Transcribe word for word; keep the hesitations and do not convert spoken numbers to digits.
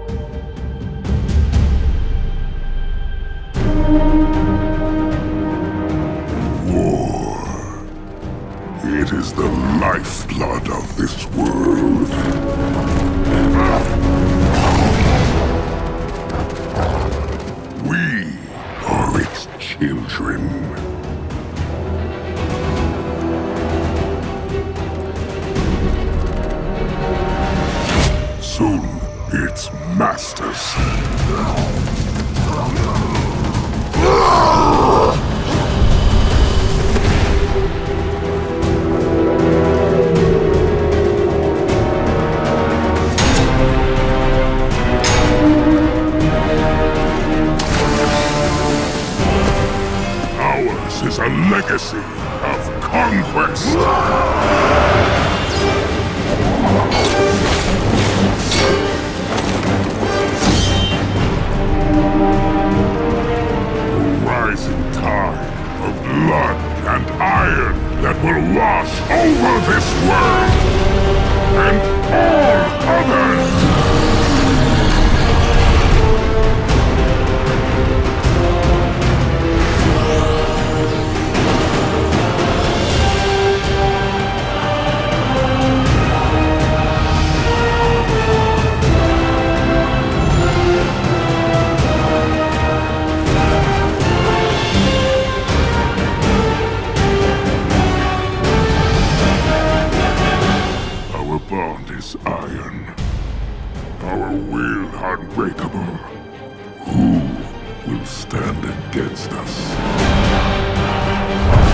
It is the lifeblood of this world. We are its children. Soon, its masters. Is a legacy of conquest. A rising tide of blood and iron that will wash over this world and all others. Iron. Our will unbreakable. Who will stand against us?